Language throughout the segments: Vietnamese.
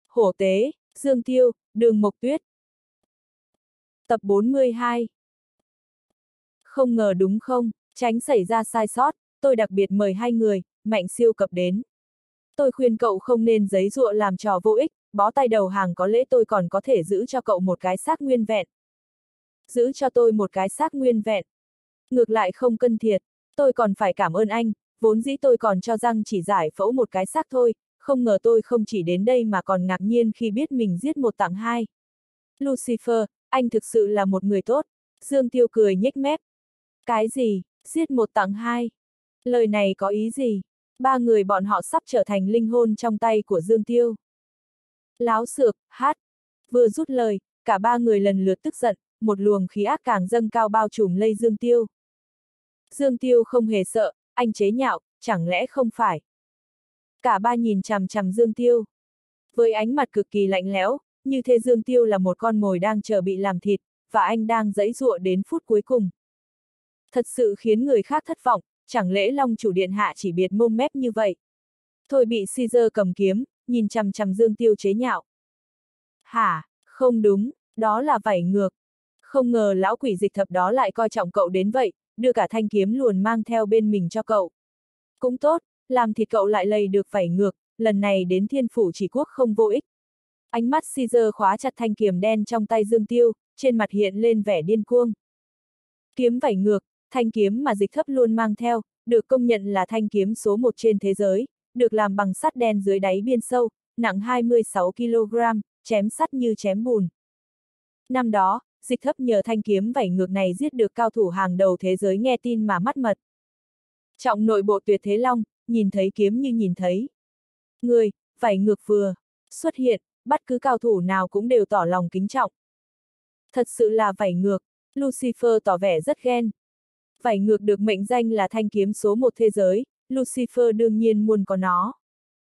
Hổ tế, Dương Tiêu, Đường Mộc Tuyết. Tập 42. Không ngờ đúng không, tránh xảy ra sai sót, tôi đặc biệt mời hai người, Mạnh siêu cập đến. Tôi khuyên cậu không nên giấy giụa làm trò vô ích, bó tay đầu hàng có lẽ tôi còn có thể giữ cho cậu một cái xác nguyên vẹn. Giữ cho tôi một cái xác nguyên vẹn. Ngược lại không cân thiệt, tôi còn phải cảm ơn anh, vốn dĩ tôi còn cho rằng chỉ giải phẫu một cái xác thôi, không ngờ tôi không chỉ đến đây mà còn ngạc nhiên khi biết mình giết một tặng hai. Lucifer, anh thực sự là một người tốt. Dương Tiêu cười nhếch mép. Cái gì, giết một tặng hai? Lời này có ý gì? Ba người bọn họ sắp trở thành linh hồn trong tay của Dương Tiêu. Láo xược, hát. Vừa rút lời, cả ba người lần lượt tức giận, một luồng khí ác càng dâng cao bao trùm lây Dương Tiêu. Dương Tiêu không hề sợ, anh chế nhạo, chẳng lẽ không phải? Cả ba nhìn chằm chằm Dương Tiêu. Với ánh mặt cực kỳ lạnh lẽo, như thế Dương Tiêu là một con mồi đang chờ bị làm thịt, và anh đang giãy giụa đến phút cuối cùng. Thật sự khiến người khác thất vọng, chẳng lẽ Long chủ điện hạ chỉ biệt môm mép như vậy? Thôi bị Caesar cầm kiếm, nhìn chằm chằm Dương Tiêu chế nhạo. Hả, không đúng, đó là vảy ngược. Không ngờ lão quỷ dịch thập đó lại coi trọng cậu đến vậy, đưa cả thanh kiếm luồn mang theo bên mình cho cậu. Cũng tốt, làm thịt cậu lại lầy được vảy ngược, lần này đến thiên phủ chỉ quốc không vô ích. Ánh mắt Caesar khóa chặt thanh kiếm đen trong tay Dương Tiêu, trên mặt hiện lên vẻ điên cuồng. Kiếm vảy ngược, thanh kiếm mà dịch thấp luôn mang theo, được công nhận là thanh kiếm số 1 trên thế giới, được làm bằng sắt đen dưới đáy biên sâu, nặng 26 kg, chém sắt như chém bùn. Năm đó, dịch thấp nhờ thanh kiếm vảy ngược này giết được cao thủ hàng đầu thế giới nghe tin mà mắt mật. Trọng nội bộ Tuyệt Thế Long, nhìn thấy kiếm như nhìn thấy. Người, vảy ngược vừa xuất hiện, bất cứ cao thủ nào cũng đều tỏ lòng kính trọng. Thật sự là vảy ngược, Lucifer tỏ vẻ rất ghen. Vảy ngược được mệnh danh là thanh kiếm số 1 thế giới, Lucifer đương nhiên muốn có nó.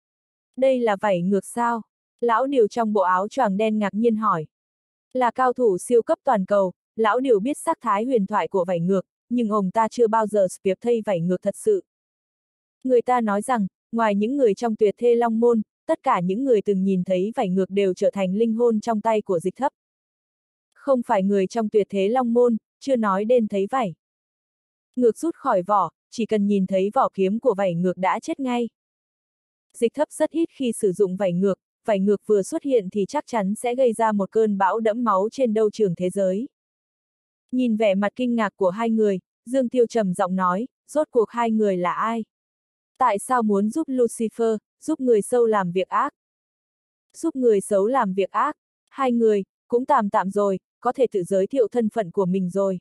Đây là vảy ngược sao? Lão điều trong bộ áo choàng đen ngạc nhiên hỏi. Là cao thủ siêu cấp toàn cầu, lão điều biết sắc thái huyền thoại của vảy ngược, nhưng ông ta chưa bao giờ spiệp thay vảy ngược thật sự. Người ta nói rằng, ngoài những người trong Tuyệt Thế Long môn, tất cả những người từng nhìn thấy vảy ngược đều trở thành linh hồn trong tay của dịch thấp. Không phải người trong Tuyệt Thế Long môn, chưa nói đến thấy vảy ngược rút khỏi vỏ, chỉ cần nhìn thấy vỏ kiếm của vảy ngược đã chết ngay. Dịch thấp rất ít khi sử dụng vảy ngược vừa xuất hiện thì chắc chắn sẽ gây ra một cơn bão đẫm máu trên đấu trường thế giới. Nhìn vẻ mặt kinh ngạc của hai người, Dương Tiêu trầm giọng nói, rốt cuộc hai người là ai? Tại sao muốn giúp Lucifer, giúp người xấu làm việc ác? Giúp người xấu làm việc ác, hai người, cũng tạm rồi, có thể tự giới thiệu thân phận của mình rồi.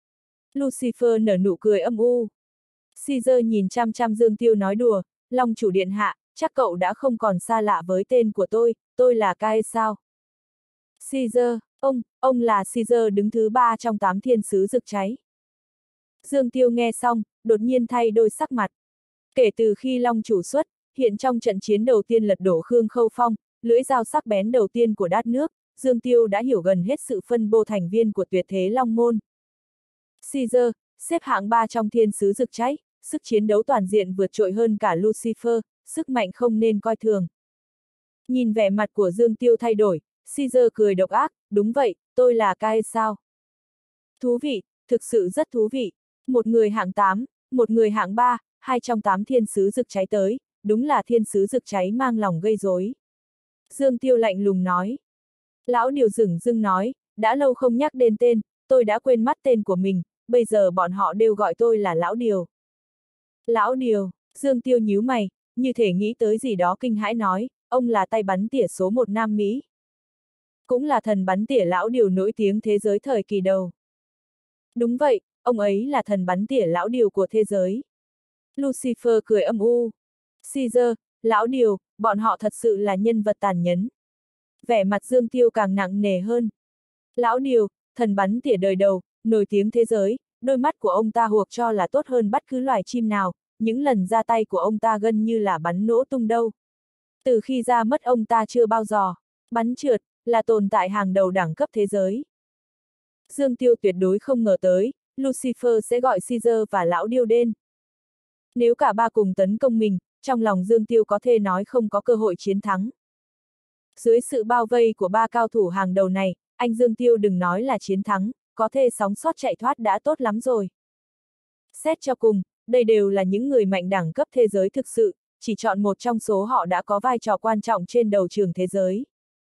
Lucifer nở nụ cười âm u. Caesar nhìn chăm chăm Dương Tiêu nói đùa, Long chủ điện hạ, chắc cậu đã không còn xa lạ với tên của tôi là Cae sao? Caesar, ông là Caesar đứng thứ 3 trong 8 thiên sứ rực cháy. Dương Tiêu nghe xong, đột nhiên thay đổi sắc mặt. Kể từ khi Long chủ xuất, hiện trong trận chiến đầu tiên lật đổ Khương Khâu Phong, lưỡi dao sắc bén đầu tiên của đát nước, Dương Tiêu đã hiểu gần hết sự phân bô thành viên của Tuyệt Thế Long môn. Caesar, xếp hạng 3 trong thiên sứ rực cháy, sức chiến đấu toàn diện vượt trội hơn cả Lucifer, sức mạnh không nên coi thường. Nhìn vẻ mặt của Dương Tiêu thay đổi, Caesar cười độc ác, đúng vậy, tôi là Cae sao? Thú vị, thực sự rất thú vị. Một người hạng 8, một người hạng 3, hai trong 8 thiên sứ rực cháy tới, đúng là thiên sứ rực cháy mang lòng gây rối. Dương Tiêu lạnh lùng nói. Lão điều dửng dưng nói, đã lâu không nhắc đến tên, tôi đã quên mất tên của mình, bây giờ bọn họ đều gọi tôi là Lão điều. Lão điều, Dương Tiêu nhíu mày, như thể nghĩ tới gì đó kinh hãi nói, ông là tay bắn tỉa số 1 Nam Mỹ. Cũng là thần bắn tỉa lão điều nổi tiếng thế giới thời kỳ đầu. Đúng vậy, ông ấy là thần bắn tỉa lão điều của thế giới. Lucifer cười âm u. Caesar, lão điều, bọn họ thật sự là nhân vật tàn nhẫn. Vẻ mặt Dương Tiêu càng nặng nề hơn. Lão điều, thần bắn tỉa đời đầu, nổi tiếng thế giới, đôi mắt của ông ta huộc cho là tốt hơn bất cứ loài chim nào, những lần ra tay của ông ta gần như là bắn nổ tung đâu. Từ khi ra mất ông ta chưa bao giờ bắn trượt, là tồn tại hàng đầu đẳng cấp thế giới. Dương Tiêu tuyệt đối không ngờ tới, Lucifer sẽ gọi Caesar và lão điêu đến. Nếu cả ba cùng tấn công mình, trong lòng Dương Tiêu có thể nói không có cơ hội chiến thắng. Dưới sự bao vây của ba cao thủ hàng đầu này, anh Dương Tiêu đừng nói là chiến thắng, có thể sống sót chạy thoát đã tốt lắm rồi. Xét cho cùng, đây đều là những người mạnh đẳng cấp thế giới thực sự, chỉ chọn một trong số họ đã có vai trò quan trọng trên đầu trường thế giới.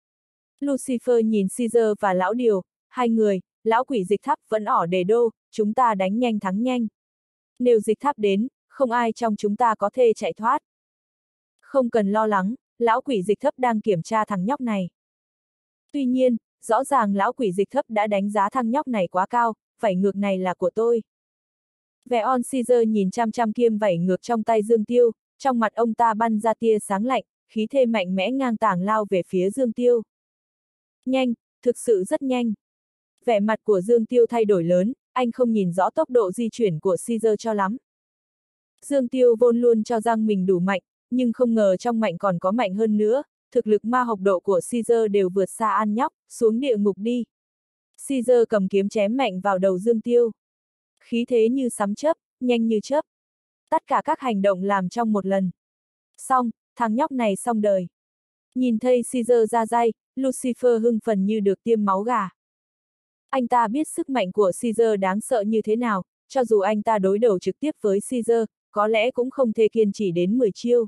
Lucifer nhìn Caesar và lão điều, hai người, lão quỷ dịch tháp vẫn ở đề đô, chúng ta đánh nhanh thắng nhanh. Nếu dịch tháp đến, không ai trong chúng ta có thể chạy thoát. Không cần lo lắng, lão quỷ dịch thấp đang kiểm tra thằng nhóc này. Tuy nhiên, rõ ràng lão quỷ dịch thấp đã đánh giá thằng nhóc này quá cao, vảy ngược này là của tôi. Vẻ on Caesar nhìn chăm chăm kiêm vảy ngược trong tay Dương Tiêu, trong mặt ông ta bắn ra tia sáng lạnh, khí thế mạnh mẽ ngang tàng lao về phía Dương Tiêu. Nhanh, thực sự rất nhanh. Vẻ mặt của Dương Tiêu thay đổi lớn, anh không nhìn rõ tốc độ di chuyển của Caesar cho lắm. Dương Tiêu vốn luôn cho rằng mình đủ mạnh, nhưng không ngờ trong mạnh còn có mạnh hơn nữa, thực lực ma học độ của Caesar đều vượt xa An nhóc, xuống địa ngục đi. Caesar cầm kiếm chém mạnh vào đầu Dương Tiêu. Khí thế như sấm chớp, nhanh như chớp. Tất cả các hành động làm trong một lần. Xong, thằng nhóc này xong đời. Nhìn thấy Caesar ra tay, Lucifer hưng phấn như được tiêm máu gà. Anh ta biết sức mạnh của Caesar đáng sợ như thế nào, cho dù anh ta đối đầu trực tiếp với Caesar, có lẽ cũng không thể kiên trì đến 10 chiêu.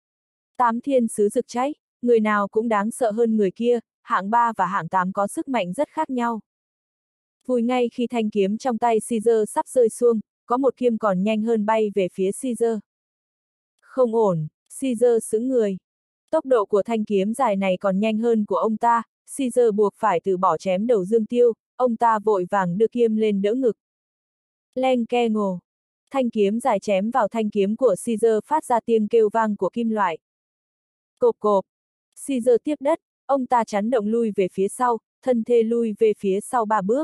8 thiên sứ rực cháy, người nào cũng đáng sợ hơn người kia, hạng 3 và hạng 8 có sức mạnh rất khác nhau. Vùi ngay khi thanh kiếm trong tay Caesar sắp rơi xuống, có một kiếm còn nhanh hơn bay về phía Caesar. Không ổn, Caesar sững người. Tốc độ của thanh kiếm dài này còn nhanh hơn của ông ta, Caesar buộc phải từ bỏ chém đầu Dương Tiêu, ông ta vội vàng đưa kiếm lên đỡ ngực. Leng ke ngồ. Thanh kiếm dài chém vào thanh kiếm của Caesar phát ra tiếng kêu vang của kim loại. Cộp cộp. Caesar tiếp đất, ông ta chấn động lui về phía sau, thân thể lui về phía sau 3 bước.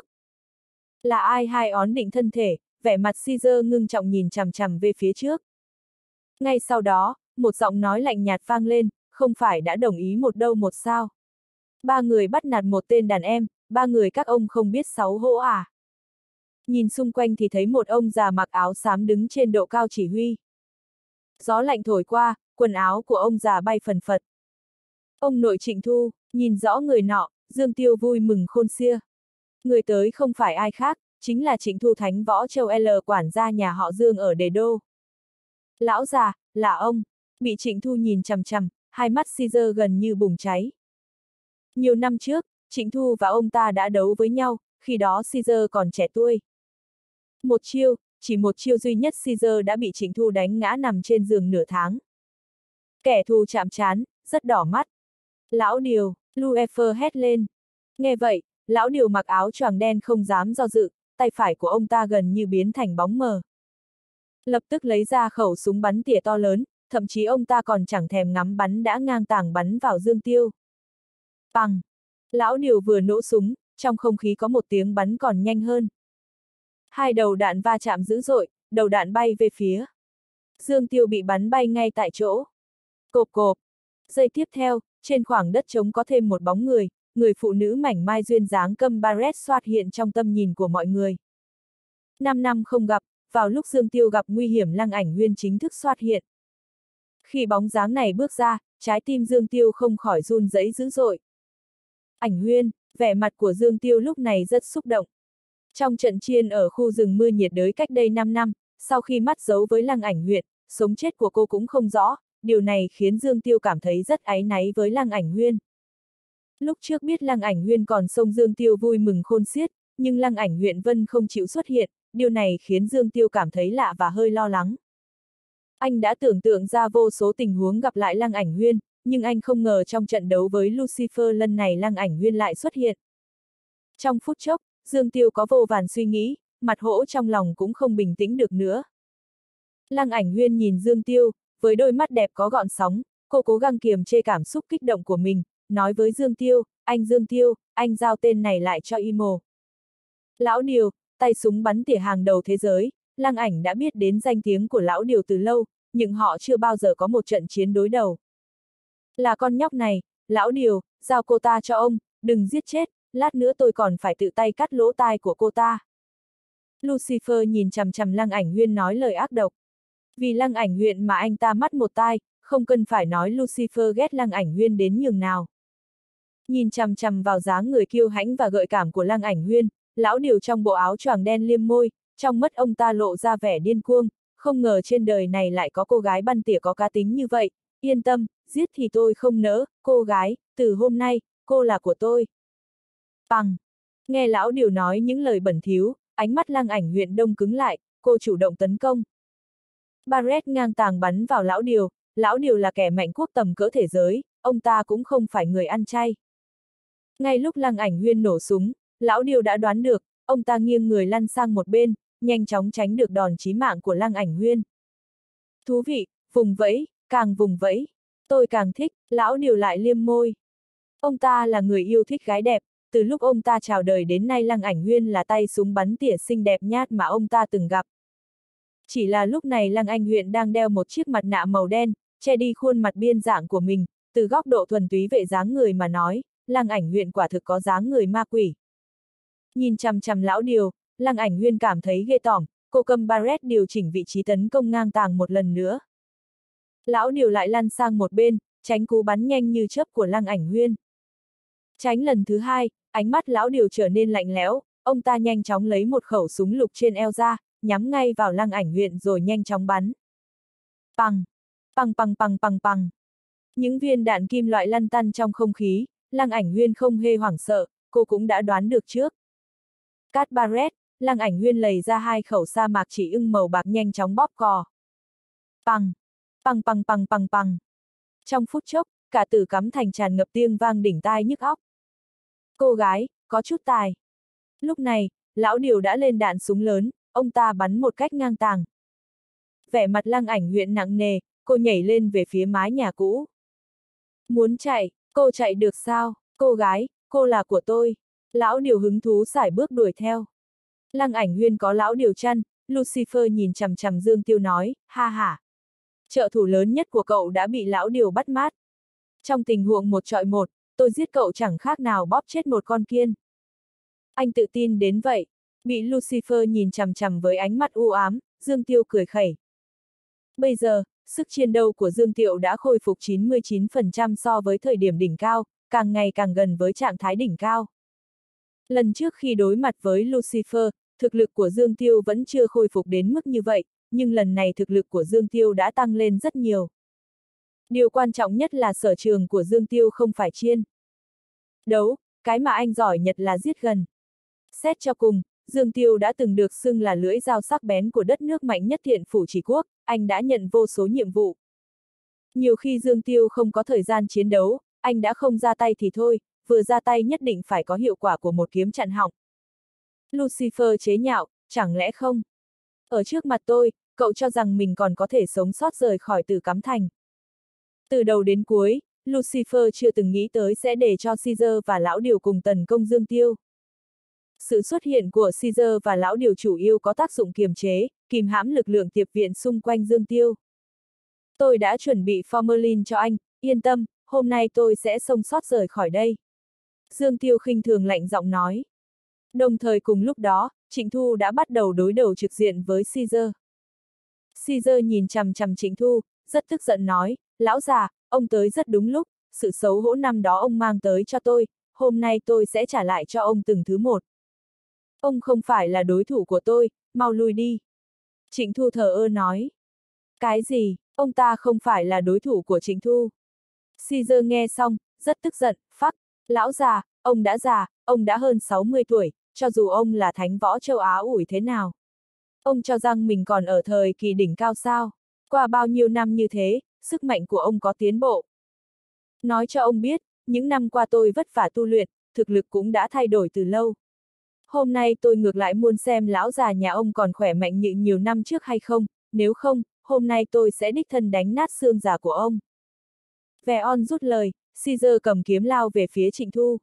Là ai hai ổn định thân thể, vẻ mặt Caesar ngưng trọng nhìn chằm chằm về phía trước. Ngay sau đó, một giọng nói lạnh nhạt vang lên, không phải đã đồng ý một đâu một sao. 3 người bắt nạt một tên đàn em, 3 người các ông không biết xấu hổ à. Nhìn xung quanh thì thấy một ông già mặc áo xám đứng trên độ cao chỉ huy. Gió lạnh thổi qua, quần áo của ông già bay phần phật. Ông nội Trịnh Thu, nhìn rõ người nọ, Dương Tiêu vui mừng khôn xiết. Người tới không phải ai khác, chính là Trịnh Thu Thánh Võ Châu L quản gia nhà họ Dương ở Đề Đô. Lão già, là ông, bị Trịnh Thu nhìn chằm chằm, hai mắt Caesar gần như bùng cháy. Nhiều năm trước, Trịnh Thu và ông ta đã đấu với nhau, khi đó Caesar còn trẻ tuổi. Một chiêu, chỉ một chiêu duy nhất Caesar đã bị Trịnh Thu đánh ngã nằm trên giường nửa tháng. Kẻ thù chạm trán, rất đỏ mắt. Lão điều, Lucifer hét lên. Nghe vậy, lão điều mặc áo choàng đen không dám do dự, tay phải của ông ta gần như biến thành bóng mờ. Lập tức lấy ra khẩu súng bắn tỉa to lớn, thậm chí ông ta còn chẳng thèm ngắm bắn đã ngang tàng bắn vào Dương Tiêu. Bằng! Lão điều vừa nổ súng, trong không khí có một tiếng bắn còn nhanh hơn. Hai đầu đạn va chạm dữ dội, đầu đạn bay về phía. Dương Tiêu bị bắn bay ngay tại chỗ. Cộp cộp! Giây tiếp theo, trên khoảng đất trống có thêm một bóng người, người phụ nữ mảnh mai duyên dáng câm barret xuất hiện trong tâm nhìn của mọi người. 5 năm không gặp, vào lúc Dương Tiêu gặp nguy hiểm Lăng Ảnh Huyên chính thức xuất hiện. Khi bóng dáng này bước ra, trái tim Dương Tiêu không khỏi run rẩy dữ dội. Ảnh Huyên, vẻ mặt của Dương Tiêu lúc này rất xúc động. Trong trận chiến ở khu rừng mưa nhiệt đới cách đây 5 năm, sau khi mắt giấu với Lăng Ảnh Huyên, sống chết của cô cũng không rõ, điều này khiến Dương Tiêu cảm thấy rất áy náy với Lăng Ảnh Huyên. Lúc trước biết Lăng Ảnh Huyên còn xông Dương Tiêu vui mừng khôn xiết, nhưng Lăng Ảnh Huyên Vân không chịu xuất hiện, điều này khiến Dương Tiêu cảm thấy lạ và hơi lo lắng. Anh đã tưởng tượng ra vô số tình huống gặp lại Lăng Ảnh Huyên, nhưng anh không ngờ trong trận đấu với Lucifer lần này Lăng Ảnh Huyên lại xuất hiện. Trong phút chốc, Dương Tiêu có vô vàn suy nghĩ, mặt hổ trong lòng cũng không bình tĩnh được nữa. Lăng Ảnh Huyên nhìn Dương Tiêu, với đôi mắt đẹp có gợn sóng, cô cố gắng kiềm chế cảm xúc kích động của mình, nói với Dương Tiêu, Dương Tiêu, anh giao tên này lại cho Imo. Lão Điều, tay súng bắn tỉa hàng đầu thế giới, Lăng Ảnh đã biết đến danh tiếng của Lão Điều từ lâu, nhưng họ chưa bao giờ có một trận chiến đối đầu. Là con nhóc này, Lão Điều, giao cô ta cho ông, đừng giết chết, lát nữa tôi còn phải tự tay cắt lỗ tai của cô ta. Lucifer nhìn chằm chằm Lăng Ảnh Huyên nói lời ác độc. Vì Lăng Ảnh Huyên mà anh ta mắt một tai, không cần phải nói Lucifer ghét Lăng Ảnh Huyên đến nhường nào. Nhìn chằm chằm vào dáng người kiêu hãnh và gợi cảm của Lăng Ảnh Huyên, lão điều trong bộ áo choàng đen liêm môi, trong mắt ông ta lộ ra vẻ điên cuồng, không ngờ trên đời này lại có cô gái băn tỉa có cá tính như vậy, yên tâm, giết thì tôi không nỡ, cô gái, từ hôm nay, cô là của tôi. Bằng! Nghe lão điều nói những lời bẩn thỉu, ánh mắt Lăng Ảnh Huyên đông cứng lại, cô chủ động tấn công. Barret ngang tàng bắn vào lão điều là kẻ mạnh quốc tầm cỡ thế giới, ông ta cũng không phải người ăn chay. Ngay lúc Lăng Ảnh Huyên nổ súng, lão điều đã đoán được, ông ta nghiêng người lăn sang một bên, nhanh chóng tránh được đòn chí mạng của Lăng Ảnh Huyên. Thú vị, vùng vẫy, càng vùng vẫy, tôi càng thích, lão điều lại liêm môi. Ông ta là người yêu thích gái đẹp, từ lúc ông ta chào đời đến nay Lăng Ảnh Huyên là tay súng bắn tỉa xinh đẹp nhất mà ông ta từng gặp. Chỉ là lúc này Lăng Ảnh Huyên đang đeo một chiếc mặt nạ màu đen, che đi khuôn mặt biên dạng của mình, từ góc độ thuần túy về dáng người mà nói, Lăng Ảnh Huyên quả thực có dáng người ma quỷ. Nhìn chằm chằm lão điều, Lăng Ảnh Huyên cảm thấy ghê tởm, cô cầm Barret điều chỉnh vị trí tấn công ngang tàng một lần nữa. Lão điều lại lăn sang một bên, tránh cú bắn nhanh như chớp của Lăng Ảnh Huyên. Tránh lần thứ hai, ánh mắt lão điều trở nên lạnh lẽo, ông ta nhanh chóng lấy một khẩu súng lục trên eo ra, nhắm ngay vào Lăng Ảnh Huyên rồi nhanh chóng bắn. Pằng! Pằng pằng pằng pằng pằng! Những viên đạn kim loại lăn tăn trong không khí, Lăng Ảnh Huyên không hề hoảng sợ, cô cũng đã đoán được trước. Cát Barret, Lăng Ảnh Huyên lấy ra hai khẩu sa mạc chỉ ưng màu bạc nhanh chóng bóp cò. Pằng! Pằng pằng pằng pằng pằng! Trong phút chốc, cả tử cắm thành tràn ngập tiếng vang đỉnh tai nhức óc. Cô gái, có chút tài. Lúc này, lão điều đã lên đạn súng lớn, ông ta bắn một cách ngang tàng. Vẻ mặt Lăng Ảnh Huyên nặng nề, cô nhảy lên về phía mái nhà cũ. Muốn chạy, cô chạy được sao? Cô gái, cô là của tôi. Lão điều hứng thú sải bước đuổi theo. Lăng Ảnh Huyên có lão điều chăn, Lucifer nhìn chằm chằm Dương Tiêu nói, ha ha. Trợ thủ lớn nhất của cậu đã bị lão điều bắt mát. Trong tình huống một trọi một, tôi giết cậu chẳng khác nào bóp chết một con kiên. Anh tự tin đến vậy. Bị Lucifer nhìn chằm chằm với ánh mắt u ám, Dương Tiêu cười khẩy. Bây giờ, sức chiến đấu của Dương Tiêu đã khôi phục 99% so với thời điểm đỉnh cao, càng ngày càng gần với trạng thái đỉnh cao. Lần trước khi đối mặt với Lucifer, thực lực của Dương Tiêu vẫn chưa khôi phục đến mức như vậy, nhưng lần này thực lực của Dương Tiêu đã tăng lên rất nhiều. Điều quan trọng nhất là sở trường của Dương Tiêu không phải chiên đấu, cái mà anh giỏi nhất là giết gần. Xét cho cùng, Dương Tiêu đã từng được xưng là lưỡi dao sắc bén của đất nước mạnh nhất Thiện Phủ Chỉ Quốc, anh đã nhận vô số nhiệm vụ. Nhiều khi Dương Tiêu không có thời gian chiến đấu, anh đã không ra tay thì thôi, vừa ra tay nhất định phải có hiệu quả của một kiếm chặn họng. Lucifer chế nhạo, chẳng lẽ không? Ở trước mặt tôi, cậu cho rằng mình còn có thể sống sót rời khỏi Tử Cắm Thành. Từ đầu đến cuối, Lucifer chưa từng nghĩ tới sẽ để cho Caesar và lão điều cùng tấn công Dương Tiêu. Sự xuất hiện của Caesar và lão điều chủ yếu có tác dụng kiềm chế, kìm hãm lực lượng tiệp viện xung quanh Dương Tiêu. Tôi đã chuẩn bị formalin cho anh, yên tâm, hôm nay tôi sẽ sống sót rời khỏi đây. Dương Tiêu khinh thường lạnh giọng nói. Đồng thời cùng lúc đó, Trịnh Thu đã bắt đầu đối đầu trực diện với Caesar. Caesar nhìn chằm chằm Trịnh Thu, rất tức giận nói, lão già, ông tới rất đúng lúc, sự xấu hổ năm đó ông mang tới cho tôi, hôm nay tôi sẽ trả lại cho ông từng thứ một. Ông không phải là đối thủ của tôi, mau lui đi. Trịnh Thu thờ ơ nói. Cái gì, ông ta không phải là đối thủ của Trịnh Thu? Caesar nghe xong, rất tức giận, phắc, lão già, ông đã già, ông đã hơn 60 tuổi, cho dù ông là thánh võ châu Á ủi thế nào. Ông cho rằng mình còn ở thời kỳ đỉnh cao sao? Qua bao nhiêu năm như thế, sức mạnh của ông có tiến bộ. Nói cho ông biết, những năm qua tôi vất vả tu luyện, thực lực cũng đã thay đổi từ lâu. Hôm nay tôi ngược lại muốn xem lão già nhà ông còn khỏe mạnh như nhiều năm trước hay không, nếu không, hôm nay tôi sẽ đích thân đánh nát xương già của ông. Vẻ on rút lời, Caesar cầm kiếm lao về phía Trịnh Thu.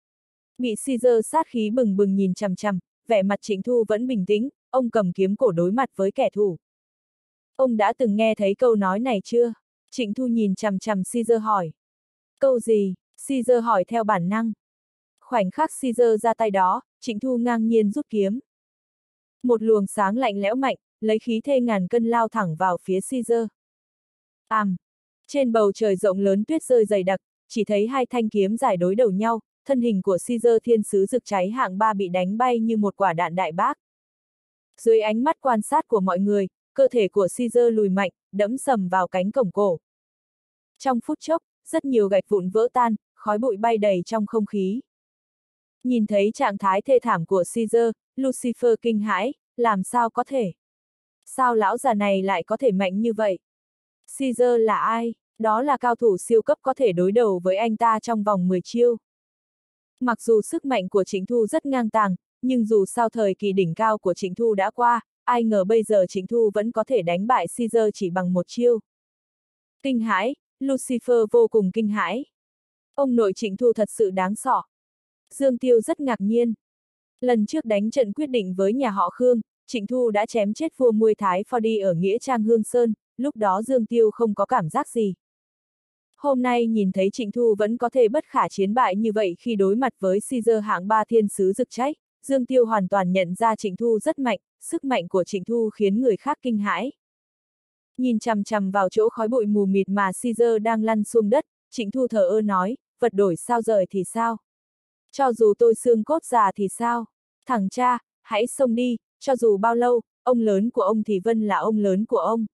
Bị Caesar sát khí bừng bừng nhìn chằm chằm, vẻ mặt Trịnh Thu vẫn bình tĩnh, ông cầm kiếm cổ đối mặt với kẻ thù. Ông đã từng nghe thấy câu nói này chưa? Trịnh Thu nhìn chằm chằm Caesar hỏi. Câu gì? Caesar hỏi theo bản năng. Khoảnh khắc Caesar ra tay đó, Trịnh Thu ngang nhiên rút kiếm. Một luồng sáng lạnh lẽo mạnh, lấy khí thế ngàn cân lao thẳng vào phía Caesar. Trên bầu trời rộng lớn tuyết rơi dày đặc, chỉ thấy hai thanh kiếm giải đối đầu nhau, thân hình của Caesar thiên sứ rực cháy hạng 3 bị đánh bay như một quả đạn đại bác. Dưới ánh mắt quan sát của mọi người, cơ thể của Caesar lùi mạnh, đẫm sầm vào cánh cổng cổ. Trong phút chốc, rất nhiều gạch vụn vỡ tan, khói bụi bay đầy trong không khí. Nhìn thấy trạng thái thê thảm của Caesar, Lucifer kinh hãi, làm sao có thể? Sao lão già này lại có thể mạnh như vậy? Caesar là ai? Đó là cao thủ siêu cấp có thể đối đầu với anh ta trong vòng 10 chiêu. Mặc dù sức mạnh của Trịnh Thu rất ngang tàng, nhưng dù sao thời kỳ đỉnh cao của Trịnh Thu đã qua, ai ngờ bây giờ Trịnh Thu vẫn có thể đánh bại Caesar chỉ bằng một chiêu. Kinh hãi, Lucifer vô cùng kinh hãi. Ông nội Trịnh Thu thật sự đáng sợ. Dương Tiêu rất ngạc nhiên. Lần trước đánh trận quyết định với nhà họ Khương, Trịnh Thu đã chém chết vua Muay Thái Phò Đi ở Nghĩa Trang Hương Sơn, lúc đó Dương Tiêu không có cảm giác gì. Hôm nay nhìn thấy Trịnh Thu vẫn có thể bất khả chiến bại như vậy khi đối mặt với Caesar hạng 3 thiên sứ rực cháy, Dương Tiêu hoàn toàn nhận ra Trịnh Thu rất mạnh, sức mạnh của Trịnh Thu khiến người khác kinh hãi. Nhìn chằm chằm vào chỗ khói bụi mù mịt mà Caesar đang lăn xuống đất, Trịnh Thu thờ ơ nói, vật đổi sao rời thì sao? Cho dù tôi xương cốt già thì sao? Thằng cha, hãy xông đi, cho dù bao lâu, ông lớn của ông thì vẫn là ông lớn của ông.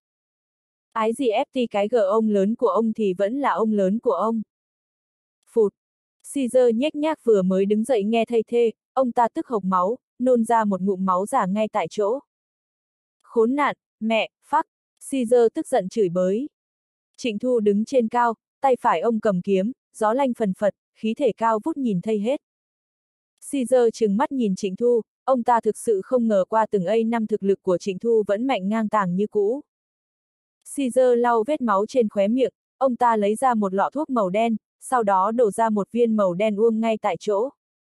Ái gì FT cái g ông lớn của ông thì vẫn là ông lớn của ông. Phụt. Caesar nhếch nhác vừa mới đứng dậy nghe thây thê, ông ta tức hộc máu, nôn ra một ngụm máu giả ngay tại chỗ. Khốn nạn, mẹ, phắc. Caesar tức giận chửi bới. Trịnh Thu đứng trên cao, tay phải ông cầm kiếm, gió lanh phần phật, khí thể cao vút nhìn thây hết. Caesar trừng mắt nhìn Trịnh Thu, ông ta thực sự không ngờ qua từng ấy năm thực lực của Trịnh Thu vẫn mạnh ngang tàng như cũ. Caesar lau vết máu trên khóe miệng, ông ta lấy ra một lọ thuốc màu đen, sau đó đổ ra một viên màu đen uông ngay tại chỗ.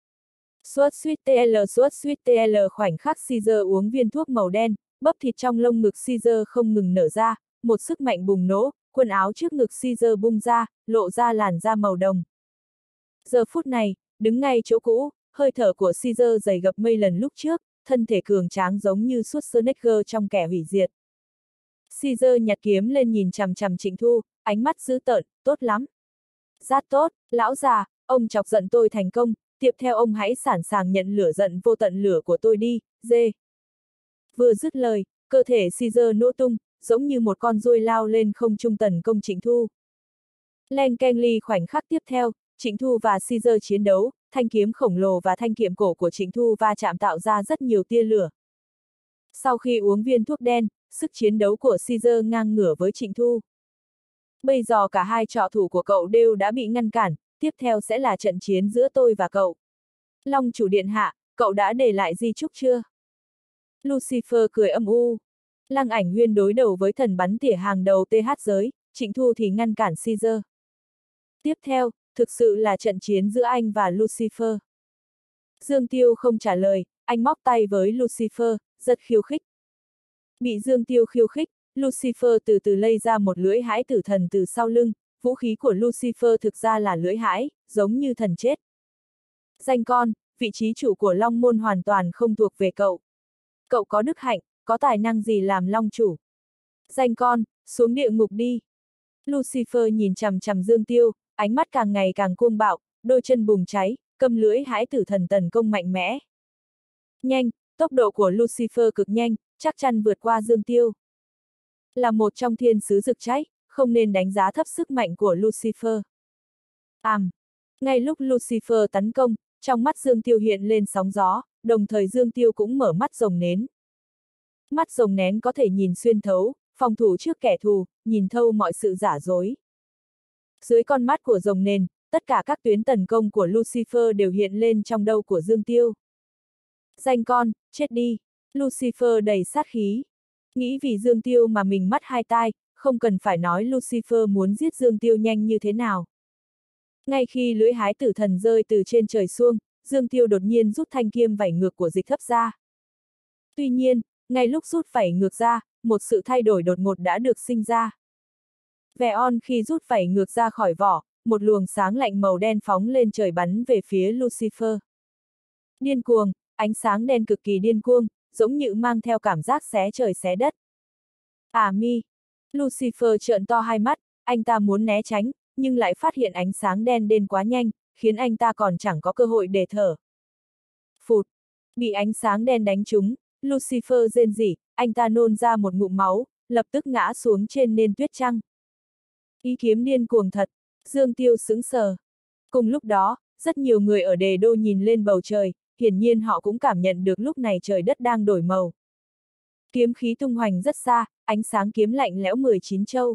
Suốt suýt TL khoảnh khắc Caesar uống viên thuốc màu đen, bắp thịt trong lông ngực Caesar không ngừng nở ra, một sức mạnh bùng nổ, quần áo trước ngực Caesar bung ra, lộ ra làn da màu đồng. Giờ phút này, đứng ngay chỗ cũ, hơi thở của Caesar dày gập mây lần lúc trước, thân thể cường tráng giống như Schwarzenegger trong Kẻ Hủy Diệt. Caesar nhặt kiếm lên nhìn chằm chằm Trịnh Thu, ánh mắt dữ tợn, tốt lắm. Rất tốt, lão già, ông chọc giận tôi thành công, tiếp theo ông hãy sẵn sàng nhận lửa giận vô tận lửa của tôi đi, dê. Vừa dứt lời, cơ thể Caesar nổ tung, giống như một con ruồi lao lên không trung tấn công Trịnh Thu. Leng keng ly khoảnh khắc tiếp theo, Trịnh Thu và Caesar chiến đấu, thanh kiếm khổng lồ và thanh kiếm cổ của Trịnh Thu va chạm tạo ra rất nhiều tia lửa. Sau khi uống viên thuốc đen, sức chiến đấu của Caesar ngang ngửa với Trịnh Thu. Bây giờ cả hai trọ thủ của cậu đều đã bị ngăn cản, tiếp theo sẽ là trận chiến giữa tôi và cậu. Long chủ điện hạ, cậu đã để lại di chúc chưa? Lucifer cười âm u. Lăng Ảnh Huyên đối đầu với thần bắn tỉa hàng đầu TH giới, Trịnh Thu thì ngăn cản Caesar. Tiếp theo, thực sự là trận chiến giữa anh và Lucifer. Dương Tiêu không trả lời, anh móc tay với Lucifer, rất khiêu khích. Bị Dương Tiêu khiêu khích, Lucifer từ từ lây ra một lưỡi hãi tử thần từ sau lưng, vũ khí của Lucifer thực ra là lưỡi hãi, giống như thần chết. Danh con, vị trí chủ của Long Môn hoàn toàn không thuộc về cậu. Cậu có đức hạnh, có tài năng gì làm Long chủ? Danh con, xuống địa ngục đi. Lucifer nhìn chằm chằm Dương Tiêu, ánh mắt càng ngày càng cuồng bạo, đôi chân bùng cháy, cầm lưỡi hãi tử thần tấn công mạnh mẽ. Nhanh, tốc độ của Lucifer cực nhanh, chắc chắn vượt qua Dương Tiêu. Là một trong thiên sứ rực cháy, không nên đánh giá thấp sức mạnh của Lucifer. Ngay lúc Lucifer tấn công, trong mắt Dương Tiêu hiện lên sóng gió, đồng thời Dương Tiêu cũng mở mắt rồng nến. Mắt rồng nén có thể nhìn xuyên thấu, phòng thủ trước kẻ thù, nhìn thâu mọi sự giả dối. Dưới con mắt của rồng nền, tất cả các tuyến tấn công của Lucifer đều hiện lên trong đầu của Dương Tiêu. Danh con, chết đi! Lucifer đầy sát khí. Nghĩ vì Dương Tiêu mà mình mắt hai tai, không cần phải nói Lucifer muốn giết Dương Tiêu nhanh như thế nào. Ngay khi lưỡi hái tử thần rơi từ trên trời xuống, Dương Tiêu đột nhiên rút thanh kiếm vảy ngược của dịch thấp ra. Tuy nhiên, ngay lúc rút vảy ngược ra, một sự thay đổi đột ngột đã được sinh ra. Vẻ on khi rút vảy ngược ra khỏi vỏ, một luồng sáng lạnh màu đen phóng lên trời bắn về phía Lucifer. Điên cuồng, ánh sáng đen cực kỳ điên cuồng, giống như mang theo cảm giác xé trời xé đất. Mi! Lucifer trợn to hai mắt, anh ta muốn né tránh, nhưng lại phát hiện ánh sáng đen đến quá nhanh, khiến anh ta còn chẳng có cơ hội để thở. Phụt! Bị ánh sáng đen đánh trúng, Lucifer rên rỉ, anh ta nôn ra một ngụm máu, lập tức ngã xuống trên nền tuyết trăng. Ý kiếm điên cuồng thật, Dương Tiêu sững sờ. Cùng lúc đó, rất nhiều người ở Đề Đô nhìn lên bầu trời, hiển nhiên họ cũng cảm nhận được lúc này trời đất đang đổi màu. Kiếm khí tung hoành rất xa, ánh sáng kiếm lạnh lẽo 19 châu.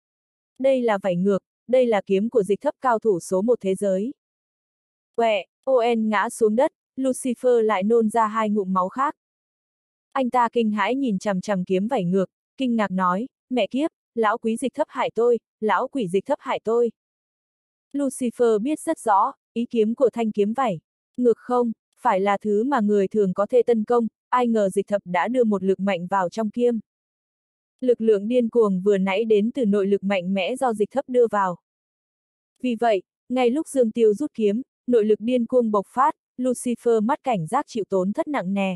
Đây là vảy ngược, đây là kiếm của Dịch Thấp cao thủ số 1 thế giới. Quẹ, Oen ngã xuống đất, Lucifer lại nôn ra 2 ngụm máu khác. Anh ta kinh hãi nhìn chằm chằm kiếm vảy ngược, kinh ngạc nói, mẹ kiếp, lão quý Dịch Thấp hại tôi, lão quỷ Dịch Thấp hại tôi. Lucifer biết rất rõ, ý kiếm của thanh kiếm vảy ngược không phải là thứ mà người thường có thể tấn công, ai ngờ Dịch Thấp đã đưa một lực mạnh vào trong kiếm. Lực lượng điên cuồng vừa nãy đến từ nội lực mạnh mẽ do Dịch Thấp đưa vào. Vì vậy, ngay lúc Dương Tiêu rút kiếm, nội lực điên cuồng bộc phát, Lucifer mắt cảnh giác chịu tổn thất nặng nề.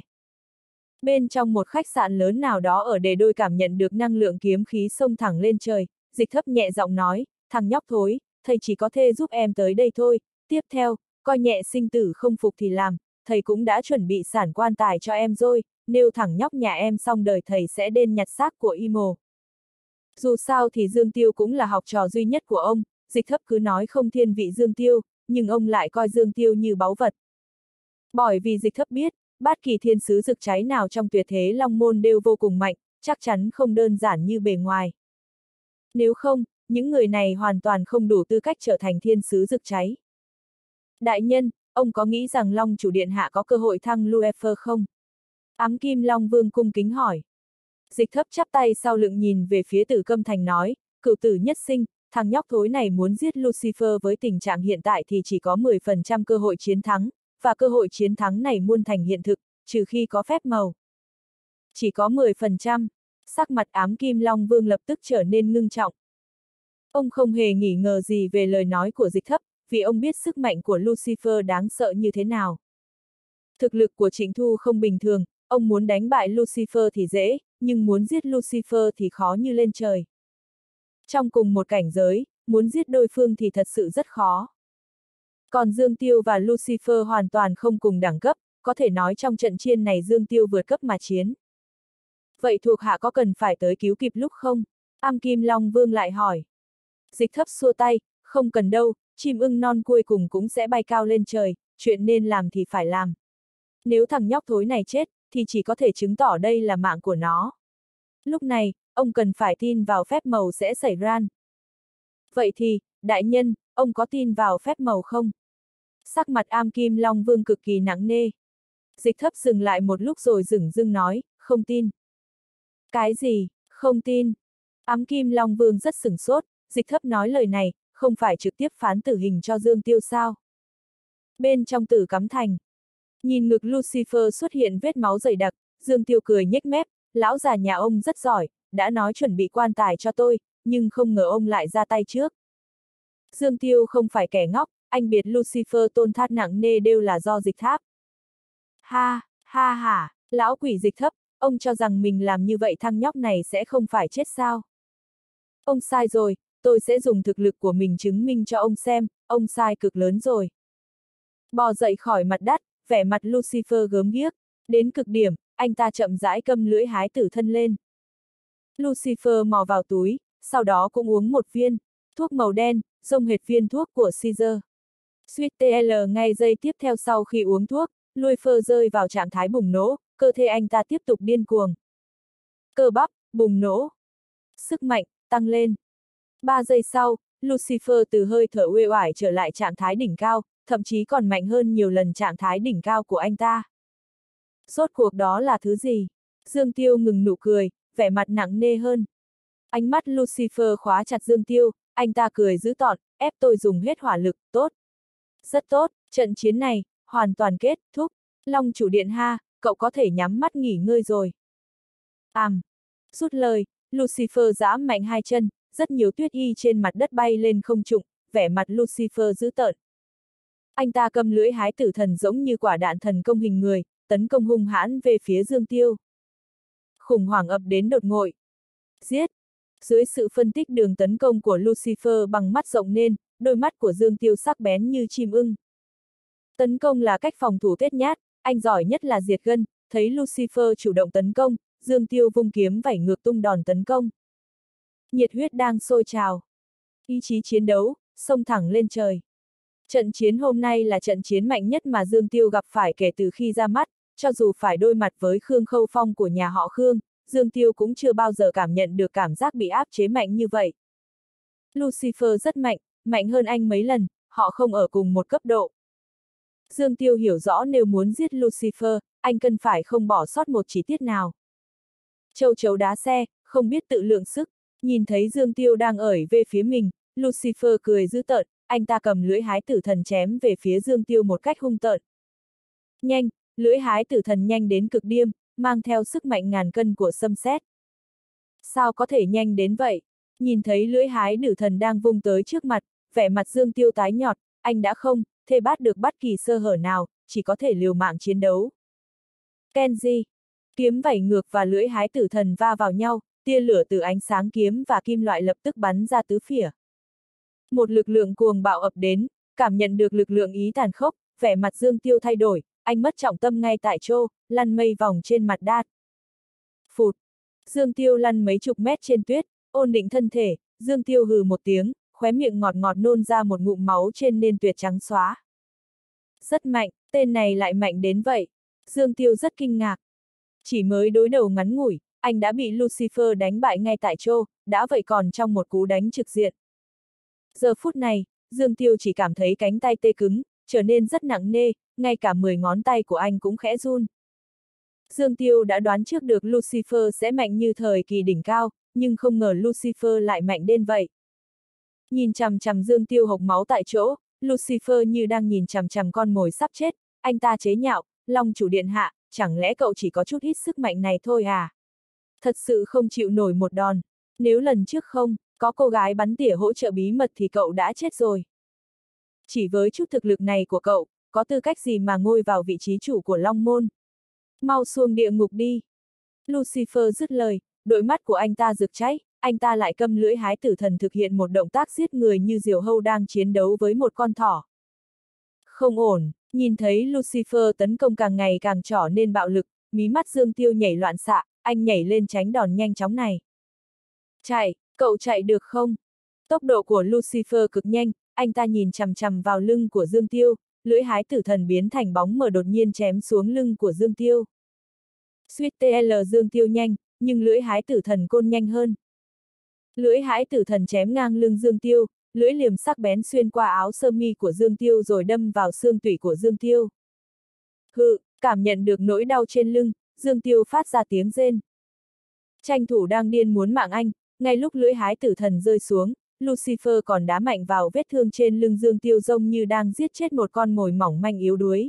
Bên trong một khách sạn lớn nào đó ở Đề Đôi cảm nhận được năng lượng kiếm khí xông thẳng lên trời, Dịch Thấp nhẹ giọng nói, thằng nhóc thối, thầy chỉ có thể giúp em tới đây thôi, tiếp theo, coi nhẹ sinh tử không phục thì làm, thầy cũng đã chuẩn bị sản quan tài cho em rồi, nếu thằng nhóc nhà em xong đời thầy sẽ đến nhặt xác của y mồ. Dù sao thì Dương Tiêu cũng là học trò duy nhất của ông, Dịch Thấp cứ nói không thiên vị Dương Tiêu, nhưng ông lại coi Dương Tiêu như báu vật. Bởi vì Dịch Thấp biết, bất kỳ thiên sứ rực cháy nào trong tuyệt thế Long Môn đều vô cùng mạnh, chắc chắn không đơn giản như bề ngoài. Nếu không, những người này hoàn toàn không đủ tư cách trở thành thiên sứ rực cháy. Đại nhân, ông có nghĩ rằng Long chủ điện hạ có cơ hội thăng Lucifer không? Ám Kim Long Vương cung kính hỏi. Dịch Thấp chắp tay sau lưng nhìn về phía Tử Câm Thành nói, cửu tử nhất sinh, thằng nhóc thối này muốn giết Lucifer với tình trạng hiện tại thì chỉ có 10% cơ hội chiến thắng, và cơ hội chiến thắng này muôn thành hiện thực, trừ khi có phép màu. Chỉ có 10%, sắc mặt Ám Kim Long Vương lập tức trở nên ngưng trọng. Ông không hề nghi ngờ gì về lời nói của Dịch Thấp, vì ông biết sức mạnh của Lucifer đáng sợ như thế nào. Thực lực của Trịnh Thu không bình thường, ông muốn đánh bại Lucifer thì dễ, nhưng muốn giết Lucifer thì khó như lên trời. Trong cùng một cảnh giới, muốn giết đối phương thì thật sự rất khó. Còn Dương Tiêu và Lucifer hoàn toàn không cùng đẳng cấp, có thể nói trong trận chiến này Dương Tiêu vượt cấp mà chiến. Vậy thuộc hạ có cần phải tới cứu kịp lúc không? Ám Kim Long Vương lại hỏi. Dịch Thấp xua tay, không cần đâu, chim ưng non cuối cùng cũng sẽ bay cao lên trời, chuyện nên làm thì phải làm. Nếu thằng nhóc thối này chết, thì chỉ có thể chứng tỏ đây là mạng của nó. Lúc này, ông cần phải tin vào phép màu sẽ xảy ra. Vậy thì, đại nhân, ông có tin vào phép màu không? Sắc mặt Ám Kim Long Vương cực kỳ nặng nề. Dịch Thấp dừng lại một lúc rồi dửng dưng nói, không tin. Cái gì, không tin? Ám Kim Long Vương rất sửng sốt, Dịch Thấp nói lời này, không phải trực tiếp phán tử hình cho Dương Tiêu sao? Bên trong Tử Cấm Thành, nhìn ngực Lucifer xuất hiện vết máu dày đặc, Dương Tiêu cười nhếch mép, lão già nhà ông rất giỏi, đã nói chuẩn bị quan tài cho tôi, nhưng không ngờ ông lại ra tay trước. Dương Tiêu không phải kẻ ngốc, anh biết Lucifer tôn thát nặng nề đều là do Dịch Tháp. Ha, ha ha, lão quỷ Dịch Thấp, ông cho rằng mình làm như vậy thằng nhóc này sẽ không phải chết sao? Ông sai rồi, tôi sẽ dùng thực lực của mình chứng minh cho ông xem, ông sai cực lớn rồi. Bò dậy khỏi mặt đất, vẻ mặt Lucifer gớm ghiếc, đến cực điểm, anh ta chậm rãi câm lưỡi hái tử thân lên. Lucifer mò vào túi, sau đó cũng uống một viên, thuốc màu đen, giống hệt viên thuốc của Caesar. Suýt TL ngay giây tiếp theo sau khi uống thuốc, Lucifer rơi vào trạng thái bùng nổ, cơ thể anh ta tiếp tục điên cuồng. Cơ bắp, bùng nổ. Sức mạnh, tăng lên. 3 giây sau, Lucifer từ hơi thở uể oải trở lại trạng thái đỉnh cao, thậm chí còn mạnh hơn nhiều lần trạng thái đỉnh cao của anh ta. Rốt cuộc đó là thứ gì? Dương Tiêu ngừng nụ cười, vẻ mặt nặng nề hơn. Ánh mắt Lucifer khóa chặt Dương Tiêu, anh ta cười dữ tợn, ép tôi dùng hết hỏa lực, tốt. Rất tốt, trận chiến này, hoàn toàn kết thúc. Long chủ điện ha, cậu có thể nhắm mắt nghỉ ngơi rồi. Rút lời, Lucifer giã mạnh hai chân, rất nhiều tuyết y trên mặt đất bay lên không trung, vẻ mặt Lucifer dữ tợn. Anh ta cầm lưỡi hái tử thần giống như quả đạn thần công hình người, tấn công hung hãn về phía Dương Tiêu. Khủng hoảng ập đến đột ngột. Giết! Dưới sự phân tích đường tấn công của Lucifer bằng mắt rộng nên, đôi mắt của Dương Tiêu sắc bén như chim ưng. Tấn công là cách phòng thủ tết nhát, anh giỏi nhất là diệt gân, thấy Lucifer chủ động tấn công, Dương Tiêu vung kiếm vẩy ngược tung đòn tấn công. Nhiệt huyết đang sôi trào. Ý chí chiến đấu, xông thẳng lên trời. Trận chiến hôm nay là trận chiến mạnh nhất mà Dương Tiêu gặp phải kể từ khi ra mắt, cho dù phải đối mặt với Khương Khâu Phong của nhà họ Khương, Dương Tiêu cũng chưa bao giờ cảm nhận được cảm giác bị áp chế mạnh như vậy. Lucifer rất mạnh, mạnh hơn anh mấy lần, họ không ở cùng một cấp độ. Dương Tiêu hiểu rõ nếu muốn giết Lucifer, anh cần phải không bỏ sót một chi tiết nào. Châu chấu đá xe, không biết tự lượng sức, nhìn thấy Dương Tiêu đang ởi về phía mình, Lucifer cười dữ tợn, anh ta cầm lưỡi hái tử thần chém về phía Dương Tiêu một cách hung tợn. Nhanh, lưỡi hái tử thần nhanh đến cực điểm, mang theo sức mạnh ngàn cân của sấm sét. Sao có thể nhanh đến vậy? Nhìn thấy lưỡi hái tử thần đang vung tới trước mặt, vẻ mặt Dương Tiêu tái nhợt, anh đã không thể bắt được bất kỳ sơ hở nào, chỉ có thể liều mạng chiến đấu. Kenji, kiếm vẩy ngược và lưỡi hái tử thần va vào nhau, tia lửa từ ánh sáng kiếm và kim loại lập tức bắn ra tứ phía. Một lực lượng cuồng bạo ập đến, cảm nhận được lực lượng ý tàn khốc, vẻ mặt Dương Tiêu thay đổi, anh mất trọng tâm ngay tại chỗ, lăn mây vòng trên mặt đất. Phụt! Dương Tiêu lăn mấy chục mét trên tuyết, ổn định thân thể, Dương Tiêu hừ một tiếng, khóe miệng ngọt ngọt nôn ra một ngụm máu trên nền tuyết trắng xóa. Rất mạnh, tên này lại mạnh đến vậy. Dương Tiêu rất kinh ngạc. Chỉ mới đối đầu ngắn ngủi, anh đã bị Lucifer đánh bại ngay tại chỗ, đã vậy còn trong một cú đánh trực diện. Giờ phút này, Dương Tiêu chỉ cảm thấy cánh tay tê cứng, trở nên rất nặng nề, ngay cả 10 ngón tay của anh cũng khẽ run. Dương Tiêu đã đoán trước được Lucifer sẽ mạnh như thời kỳ đỉnh cao, nhưng không ngờ Lucifer lại mạnh đến vậy. Nhìn chằm chằm Dương Tiêu hộc máu tại chỗ, Lucifer như đang nhìn chằm chằm con mồi sắp chết, anh ta chế nhạo, Long chủ điện hạ, chẳng lẽ cậu chỉ có chút ít sức mạnh này thôi à? Thật sự không chịu nổi một đòn, nếu lần trước không có cô gái bắn tỉa hỗ trợ bí mật thì cậu đã chết rồi. Chỉ với chút thực lực này của cậu, có tư cách gì mà ngôi vào vị trí chủ của Long Môn? Mau xuống địa ngục đi. Lucifer dứt lời, đôi mắt của anh ta rực cháy, anh ta lại cầm lưỡi hái tử thần thực hiện một động tác giết người như diều hâu đang chiến đấu với một con thỏ. Không ổn, nhìn thấy Lucifer tấn công càng ngày càng trở nên bạo lực, mí mắt Dương Tiêu nhảy loạn xạ, anh nhảy lên tránh đòn nhanh chóng này. Chạy, cậu chạy được không? Tốc độ của Lucifer cực nhanh, anh ta nhìn chằm chằm vào lưng của Dương Tiêu, lưỡi hái tử thần biến thành bóng mờ đột nhiên chém xuống lưng của Dương Tiêu. Suýt TL Dương Tiêu nhanh, nhưng lưỡi hái tử thần côn nhanh hơn. Lưỡi hái tử thần chém ngang lưng Dương Tiêu, lưỡi liềm sắc bén xuyên qua áo sơ mi của Dương Tiêu rồi đâm vào xương tủy của Dương Tiêu. Hự, cảm nhận được nỗi đau trên lưng, Dương Tiêu phát ra tiếng rên. Tranh thủ đang điên muốn mạng anh, ngay lúc lưỡi hái tử thần rơi xuống, Lucifer còn đá mạnh vào vết thương trên lưng Dương Tiêu giống như đang giết chết một con mồi mỏng manh yếu đuối.